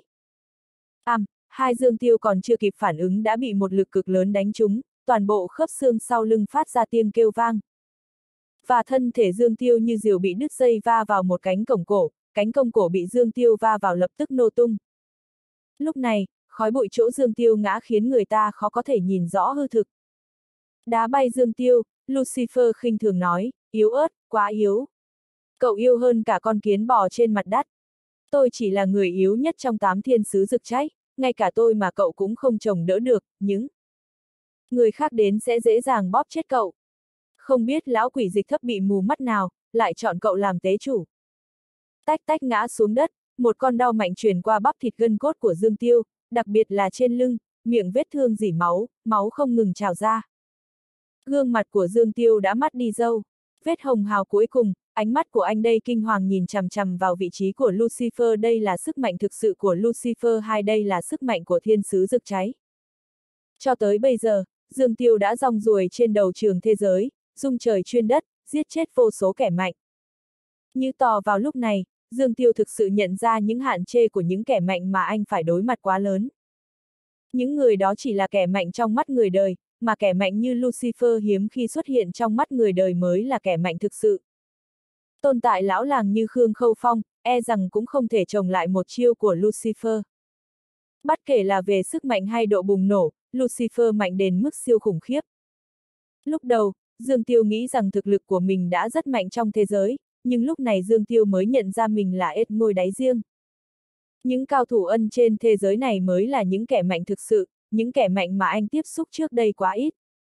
Hai Dương Tiêu còn chưa kịp phản ứng đã bị một lực cực lớn đánh trúng, toàn bộ khớp xương sau lưng phát ra tiếng kêu vang. Và thân thể Dương Tiêu như diều bị đứt dây va vào một cánh cổng cổ bị Dương Tiêu va vào lập tức nổ tung. Lúc này, khói bụi chỗ Dương Tiêu ngã khiến người ta khó có thể nhìn rõ hư thực. Đá bay Dương Tiêu, Lucifer khinh thường nói, yếu ớt, quá yếu. Cậu yếu hơn cả con kiến bò trên mặt đất. Tôi chỉ là người yếu nhất trong 8 thiên sứ rực cháy, ngay cả tôi mà cậu cũng không chồng đỡ được, những người khác đến sẽ dễ dàng bóp chết cậu. Không biết lão quỷ dịch thấp bị mù mắt nào, lại chọn cậu làm tế chủ. Tách tách ngã xuống đất, một con đau mạnh truyền qua bắp thịt gân cốt của Dương Tiêu, đặc biệt là trên lưng, miệng vết thương rỉ máu, máu không ngừng trào ra. Gương mặt của Dương Tiêu đã mất đi râu, vết hồng hào cuối cùng, ánh mắt của anh đây kinh hoàng nhìn chằm chằm vào vị trí của Lucifer, đây là sức mạnh thực sự của Lucifer hay đây là sức mạnh của thiên sứ rực cháy. Cho tới bây giờ, Dương Tiêu đã rong ruổi trên đầu trường thế giới, rung trời chuyên đất, giết chết vô số kẻ mạnh. Như tò vào lúc này, Dương Tiêu thực sự nhận ra những hạn chế của những kẻ mạnh mà anh phải đối mặt quá lớn. Những người đó chỉ là kẻ mạnh trong mắt người đời, mà kẻ mạnh như Lucifer hiếm khi xuất hiện trong mắt người đời mới là kẻ mạnh thực sự. Tồn tại lão làng như Khương Khâu Phong, e rằng cũng không thể chồng lại một chiêu của Lucifer. Bất kể là về sức mạnh hay độ bùng nổ, Lucifer mạnh đến mức siêu khủng khiếp. Lúc đầu, Dương Tiêu nghĩ rằng thực lực của mình đã rất mạnh trong thế giới, nhưng lúc này Dương Tiêu mới nhận ra mình là ếch ngôi đáy giếng. Những cao thủ ân trên thế giới này mới là những kẻ mạnh thực sự, những kẻ mạnh mà anh tiếp xúc trước đây quá ít.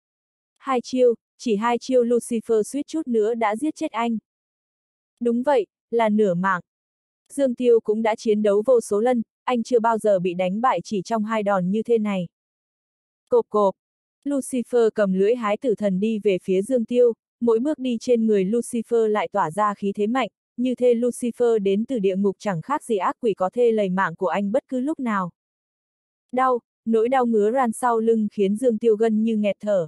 Chỉ hai chiêu Lucifer suýt chút nữa đã giết chết anh. Đúng vậy, là nửa mạng. Dương Tiêu cũng đã chiến đấu vô số lần, anh chưa bao giờ bị đánh bại chỉ trong 2 đòn như thế này. Cộp cộp. Lucifer cầm lưỡi hái tử thần đi về phía Dương Tiêu, mỗi bước đi trên người Lucifer lại tỏa ra khí thế mạnh, như thế Lucifer đến từ địa ngục chẳng khác gì ác quỷ có thể lấy mạng của anh bất cứ lúc nào. Đau, nỗi đau ngứa ran sau lưng khiến Dương Tiêu gần như nghẹt thở.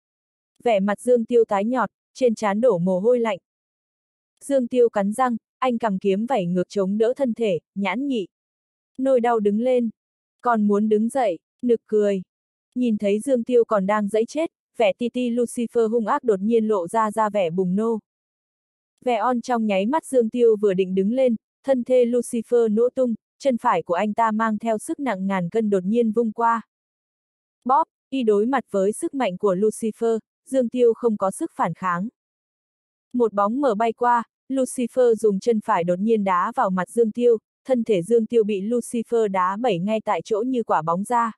Vẻ mặt Dương Tiêu tái nhọt, trên trán đổ mồ hôi lạnh. Dương Tiêu cắn răng, anh cầm kiếm vẩy ngược chống đỡ thân thể, nhãn nhị. Nỗi đau đứng lên. Còn muốn đứng dậy, nực cười. Nhìn thấy Dương Tiêu còn đang giãy chết, vẻ Titi Lucifer hung ác đột nhiên lộ ra vẻ bùng nô. Vẻ on trong nháy mắt Dương Tiêu vừa định đứng lên, thân thể Lucifer nổ tung, chân phải của anh ta mang theo sức nặng ngàn cân đột nhiên vung qua. Bóp, y đối mặt với sức mạnh của Lucifer, Dương Tiêu không có sức phản kháng. Một bóng mờ bay qua, Lucifer dùng chân phải đột nhiên đá vào mặt Dương Tiêu, thân thể Dương Tiêu bị Lucifer đá bẩy ngay tại chỗ như quả bóng ra.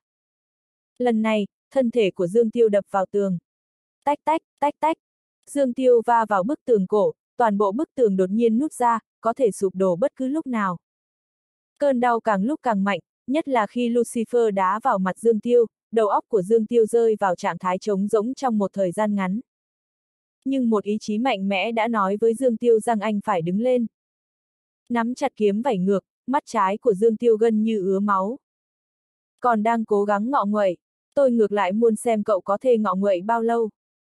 Lần này, thân thể của Dương Tiêu đập vào tường. Tách tách, tách tách. Dương Tiêu va vào bức tường cổ, toàn bộ bức tường đột nhiên nứt ra, có thể sụp đổ bất cứ lúc nào. Cơn đau càng lúc càng mạnh, nhất là khi Lucifer đá vào mặt Dương Tiêu, đầu óc của Dương Tiêu rơi vào trạng thái trống rỗng trong một thời gian ngắn. Nhưng một ý chí mạnh mẽ đã nói với Dương Tiêu rằng anh phải đứng lên. Nắm chặt kiếm vẩy ngược, mắt trái của Dương Tiêu gần như ứa máu. Còn đang cố gắng ngọ nguậy, tôi ngược lại muốn xem cậu có thể ngọ nguậy bao lâu.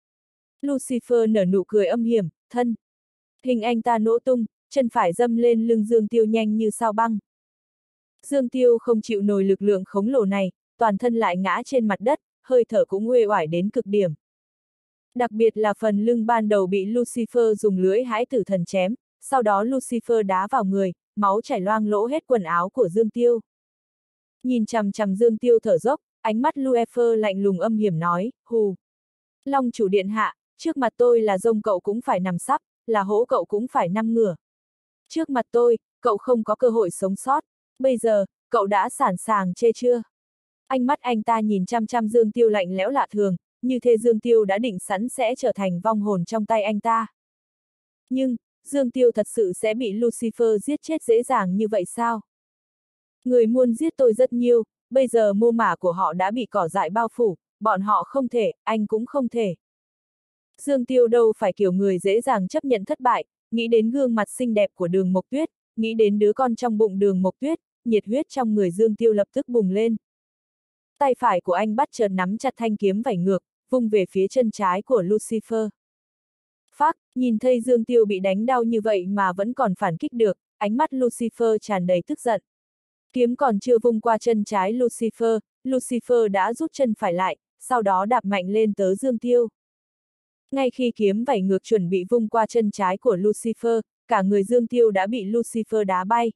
Lucifer nở nụ cười âm hiểm, thân. Hình anh ta nổ tung, chân phải dâm lên lưng Dương Tiêu nhanh như sao băng. Dương Tiêu không chịu nổi lực lượng khổng lồ này, toàn thân lại ngã trên mặt đất, hơi thở cũng uể oải đến cực điểm. Đặc biệt là phần lưng ban đầu bị Lucifer dùng lưỡi hái tử thần chém, sau đó Lucifer đá vào người, máu chảy loang lỗ hết quần áo của Dương Tiêu. Nhìn chằm chằm Dương Tiêu thở dốc, ánh mắt Lucifer lạnh lùng âm hiểm nói, hù. Long chủ điện hạ, trước mặt tôi là rông cậu cũng phải nằm sấp, là hổ cậu cũng phải nằm ngửa. Trước mặt tôi, cậu không có cơ hội sống sót, bây giờ, cậu đã sẵn sàng chê chưa? Ánh mắt anh ta nhìn chăm chăm Dương Tiêu lạnh lẽo lạ thường, như thế Dương Tiêu đã định sẵn sẽ trở thành vong hồn trong tay anh ta. Nhưng, Dương Tiêu thật sự sẽ bị Lucifer giết chết dễ dàng như vậy sao? Người muốn giết tôi rất nhiều, bây giờ mô mả của họ đã bị cỏ dại bao phủ, bọn họ không thể, anh cũng không thể. Dương Tiêu đâu phải kiểu người dễ dàng chấp nhận thất bại, nghĩ đến gương mặt xinh đẹp của Đường Mộc Tuyết, nghĩ đến đứa con trong bụng Đường Mộc Tuyết, nhiệt huyết trong người Dương Tiêu lập tức bùng lên. Tay phải của anh bắt chợt nắm chặt thanh kiếm vẩy ngược, vung về phía chân trái của Lucifer. Phác, nhìn thấy Dương Tiêu bị đánh đau như vậy mà vẫn còn phản kích được, ánh mắt Lucifer tràn đầy tức giận. Kiếm còn chưa vung qua chân trái Lucifer, Lucifer đã rút chân phải lại, sau đó đạp mạnh lên tới Dương Tiêu. Ngay khi kiếm vẩy ngược chuẩn bị vung qua chân trái của Lucifer, cả người Dương Tiêu đã bị Lucifer đá bay.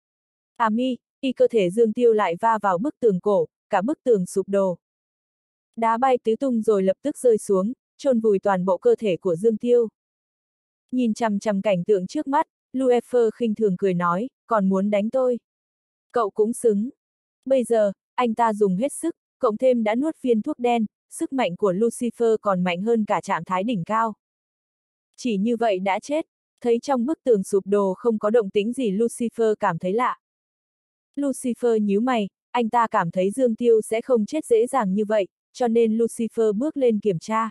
Cơ thể Dương Tiêu lại va vào bức tường cổ, cả bức tường sụp đổ. Đá bay tứ tung rồi lập tức rơi xuống, chôn vùi toàn bộ cơ thể của Dương Tiêu. Nhìn chằm chằm cảnh tượng trước mắt, Lucifer khinh thường cười nói, còn muốn đánh tôi? Cậu cũng xứng. Bây giờ, anh ta dùng hết sức, cộng thêm đã nuốt viên thuốc đen, sức mạnh của Lucifer còn mạnh hơn cả trạng thái đỉnh cao. Chỉ như vậy đã chết, thấy trong bức tường sụp đổ không có động tĩnh gì Lucifer cảm thấy lạ. Lucifer nhíu mày, anh ta cảm thấy Dương Tiêu sẽ không chết dễ dàng như vậy, cho nên Lucifer bước lên kiểm tra.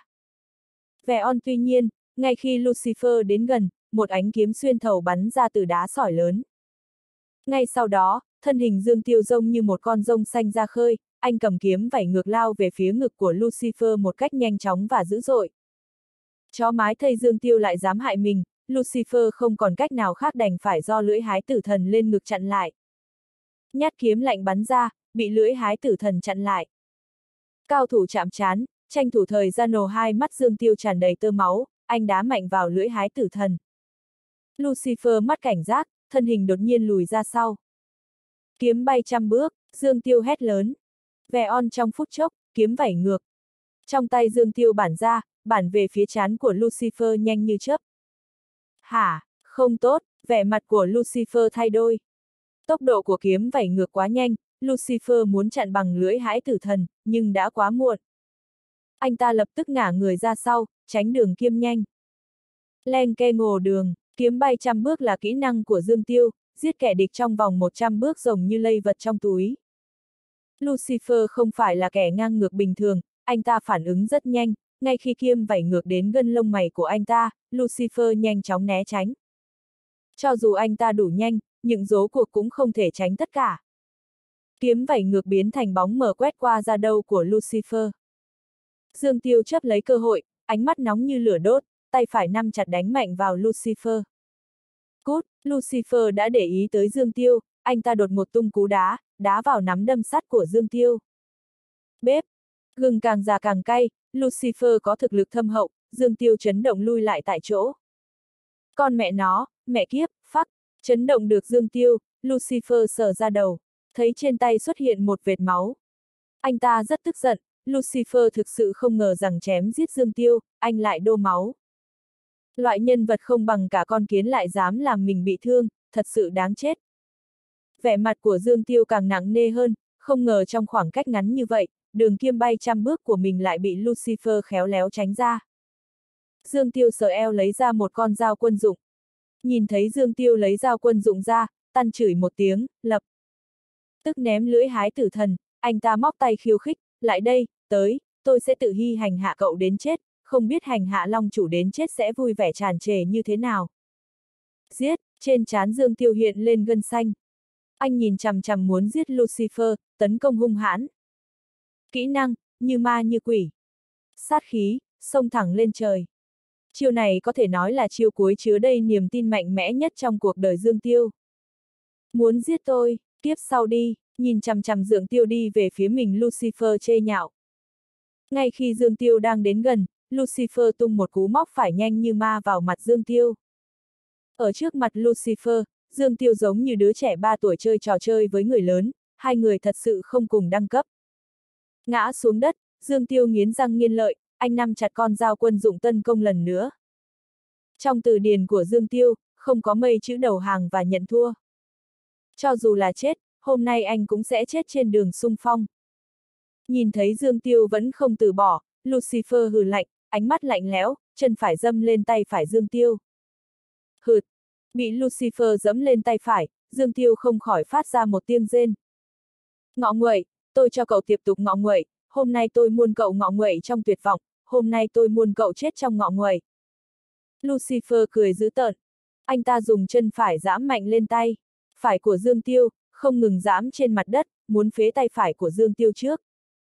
Tuy nhiên, ngay khi Lucifer đến gần, một ánh kiếm xuyên thấu bắn ra từ đá sỏi lớn. Ngay sau đó, thân hình Dương Tiêu rông như một con rông xanh ra khơi, anh cầm kiếm vẩy ngược lao về phía ngực của Lucifer một cách nhanh chóng và dữ dội. Chó mái thây Dương Tiêu lại dám hại mình, Lucifer không còn cách nào khác đành phải do lưỡi hái tử thần lên ngực chặn lại. Nhát kiếm lạnh bắn ra, bị lưỡi hái tử thần chặn lại. Cao thủ chạm trán, tranh thủ thời gian nổ hai mắt Dương Tiêu tràn đầy tơ máu, anh đá mạnh vào lưỡi hái tử thần. Lucifer mắt cảnh giác, thân hình đột nhiên lùi ra sau. Kiếm bay trăm bước, Dương Tiêu hét lớn. Trong phút chốc, kiếm vẩy ngược. Trong tay Dương Tiêu bản ra, bản về phía trán của Lucifer nhanh như chớp. Hả, không tốt, vẻ mặt của Lucifer thay đổi. Tốc độ của kiếm vảy ngược quá nhanh, Lucifer muốn chặn bằng lưỡi hãi tử thần, nhưng đã quá muộn. Anh ta lập tức ngả người ra sau, tránh đường kiếm nhanh. Len ke ngồ đường, kiếm bay 100 bước là kỹ năng của Dương Tiêu, giết kẻ địch trong vòng 100 bước giống như lây vật trong túi. Lucifer không phải là kẻ ngang ngược bình thường, anh ta phản ứng rất nhanh, ngay khi kiếm vảy ngược đến gân lông mày của anh ta, Lucifer nhanh chóng né tránh. Cho dù anh ta đủ nhanh, những rốt cuộc cũng không thể tránh tất cả. Kiếm vảy ngược biến thành bóng mờ quét qua da đầu của Lucifer. Dương Tiêu chấp lấy cơ hội, ánh mắt nóng như lửa đốt, tay phải nắm chặt đánh mạnh vào Lucifer. Cút, Lucifer đã để ý tới Dương Tiêu, anh ta đột ngột tung cú đá, đá vào nắm đâm sắt của Dương Tiêu. Bếp, gừng càng già càng cay, Lucifer có thực lực thâm hậu, Dương Tiêu chấn động lui lại tại chỗ. Con mẹ nó, mẹ kiếp, phắc, chấn động được Dương Tiêu, Lucifer sờ ra đầu, thấy trên tay xuất hiện một vệt máu. Anh ta rất tức giận, Lucifer thực sự không ngờ rằng chém giết Dương Tiêu, anh lại đổ máu. Loại nhân vật không bằng cả con kiến lại dám làm mình bị thương, thật sự đáng chết. Vẻ mặt của Dương Tiêu càng nặng nề hơn, không ngờ trong khoảng cách ngắn như vậy, đường kiếm bay 100 bước của mình lại bị Lucifer khéo léo tránh ra. Dương Tiêu sờ eo lấy ra một con dao quân dụng. Nhìn thấy Dương Tiêu lấy dao quân dụng ra, tăn chửi một tiếng, lập tức ném lưỡi hái tử thần, anh ta móc tay khiêu khích, lại đây, tới, tôi sẽ tự hy hành hạ cậu đến chết, không biết hành hạ long chủ đến chết sẽ vui vẻ tràn trề như thế nào. Giết, trên trán Dương Tiêu hiện lên gân xanh. Anh nhìn chằm chằm muốn giết Lucifer, tấn công hung hãn. Kỹ năng, như ma như quỷ. Sát khí, xông thẳng lên trời. Chiêu này có thể nói là chiêu cuối chứa đầy niềm tin mạnh mẽ nhất trong cuộc đời Dương Tiêu. Muốn giết tôi, tiếp sau đi, nhìn chằm chằm Dương Tiêu đi về phía mình Lucifer chê nhạo. Ngay khi Dương Tiêu đang đến gần, Lucifer tung một cú móc phải nhanh như ma vào mặt Dương Tiêu. Ở trước mặt Lucifer, Dương Tiêu giống như đứa trẻ 3 tuổi chơi trò chơi với người lớn, hai người thật sự không cùng đẳng cấp. Ngã xuống đất, Dương Tiêu nghiến răng nghiến lợi, anh nắm chặt con dao quân dụng tấn công lần nữa. Trong từ điển của Dương Tiêu, không có mấy chữ đầu hàng và nhận thua. Cho dù là chết, hôm nay anh cũng sẽ chết trên đường xung phong. Nhìn thấy Dương Tiêu vẫn không từ bỏ, Lucifer hừ lạnh, ánh mắt lạnh lẽo, chân phải dâm lên tay phải Dương Tiêu. Hừ, bị Lucifer dẫm lên tay phải, Dương Tiêu không khỏi phát ra một tiếng rên. Ngọ nguậy, tôi cho cậu tiếp tục ngọ nguậy, hôm nay tôi muốn cậu ngọ nguậy trong tuyệt vọng, hôm nay tôi muốn cậu chết trong ngọ nguậy. Lucifer cười dữ tợn. Anh ta dùng chân phải giẫm mạnh lên tay phải của Dương Tiêu, không ngừng giẫm trên mặt đất, muốn phế tay phải của Dương Tiêu trước.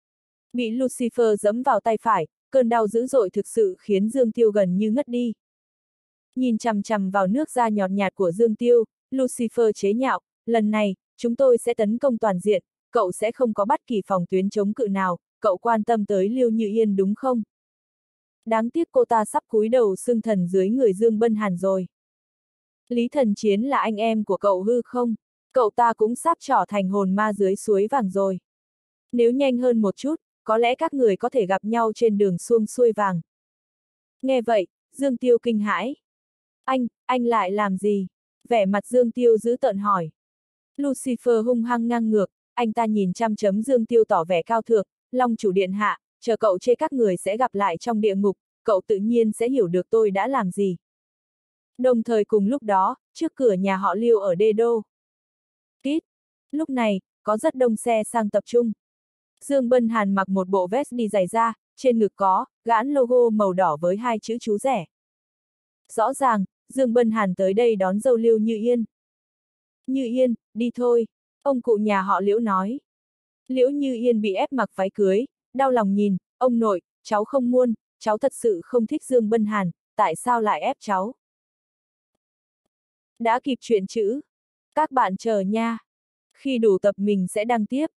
Bị Lucifer giẫm vào tay phải, cơn đau dữ dội thực sự khiến Dương Tiêu gần như ngất đi. Nhìn chằm chằm vào nước da nhọt nhạt của Dương Tiêu, Lucifer chế nhạo, lần này, chúng tôi sẽ tấn công toàn diện, cậu sẽ không có bất kỳ phòng tuyến chống cự nào, cậu quan tâm tới Liêu Như Yên đúng không? Đáng tiếc cô ta sắp cúi đầu xưng thần dưới người Dương Bân Hàn rồi. Lý Thần Chiến là anh em của cậu hư không? Cậu ta cũng sắp trở thành hồn ma dưới suối vàng rồi. Nếu nhanh hơn một chút, có lẽ các người có thể gặp nhau trên đường xuông xuôi vàng. Nghe vậy, Dương Tiêu kinh hãi. Anh lại làm gì? Vẻ mặt Dương Tiêu dữ tợn hỏi. Lucifer hung hăng ngang ngược, anh ta nhìn chăm chấm Dương Tiêu tỏ vẻ cao thượng, Long chủ điện hạ, chờ cậu chê các người sẽ gặp lại trong địa ngục, cậu tự nhiên sẽ hiểu được tôi đã làm gì. Đồng thời cùng lúc đó, trước cửa nhà họ Liêu ở Đê Đô. Tít. Lúc này, có rất đông xe sang tập trung. Dương Bân Hàn mặc một bộ vest đi giày da, trên ngực có gãn logo màu đỏ với hai chữ chú rẻ. Rõ ràng, Dương Bân Hàn tới đây đón dâu Liêu Như Yên. Như Yên, đi thôi, ông cụ nhà họ Liễu nói. Liễu Như Yên bị ép mặc váy cưới, đau lòng nhìn, ông nội, cháu không muốn, cháu thật sự không thích Dương Bân Hàn, tại sao lại ép cháu? Đã kịp chuyện chữ. Các bạn chờ nha. Khi đủ tập mình sẽ đăng tiếp.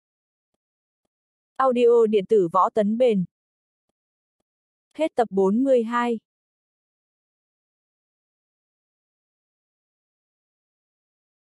Audio điện tử Võ Tấn Bền. Hết tập 42.